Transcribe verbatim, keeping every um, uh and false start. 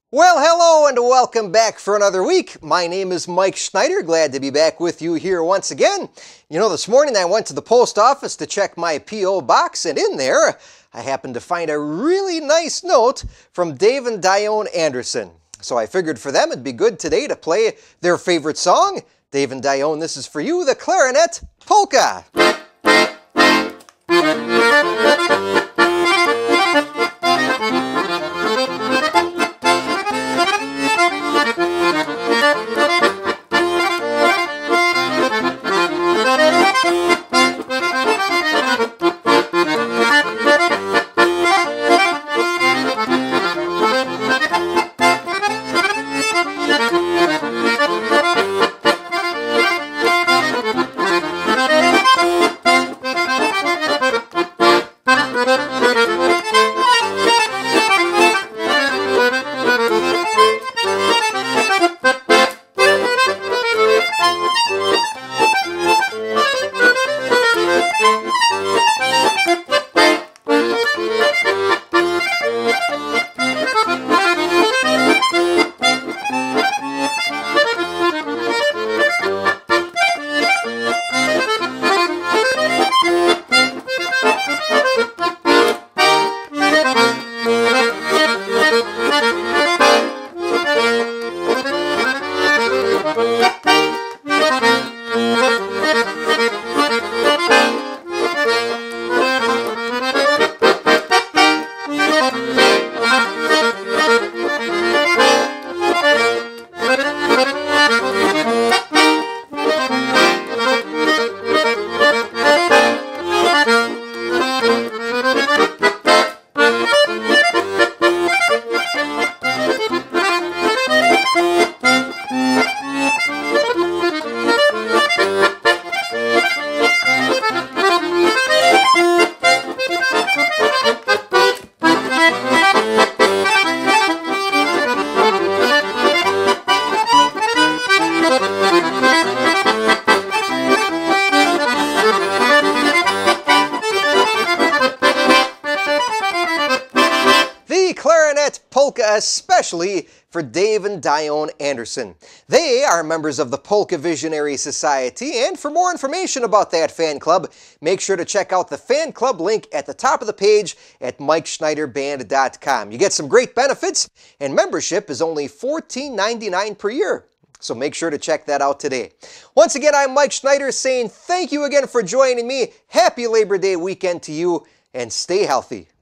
Well, hello and welcome back for another week. My name is Mike Schneider. Glad to be back with you here once again. You know, this morning I went to the post office to check my P O box, and in there I happened to find a really nice note from Dave and Dione Anderson. So I figured for them it'd be good today to play their favorite song. Dave and Dione, this is for you, the Clarinet Polka. Clarinet Polka especially for Dave and Dione Anderson. They are members of the Polka Visionary Society, and for more information about that fan club, make sure to check out the fan club link at the top of the page at mike schneider band dot com. You get some great benefits, and membership is only fourteen ninety-nine per year. So make sure to check that out today. Once again, I'm Mike Schneider saying thank you again for joining me. Happy Labor Day weekend to you, and stay healthy.